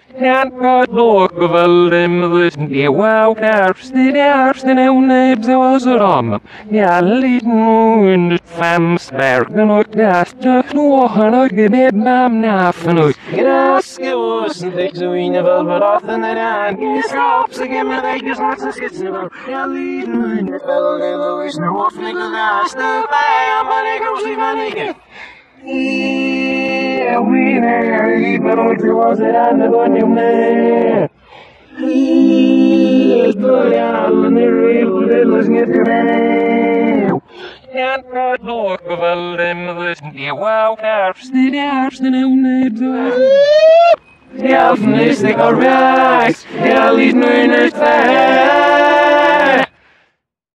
Can't God look of them this dear wow carps the ersten nibs was rom. Ja, liten in Famsbergen och gasta knohan och gebed mam nafen och graske osen dik så inne väl beraten där skaps igen med dig just not så skitsen väl. Ja, liten in väl det Louis nu hof mig gasta bij maar ik hoef sie van ik. Yeah, we know, but I was it on the one you made. It's the all in the real little get to can't God look of all them this dear wow carps the ersten nibs. The elfen is the correct, the least known as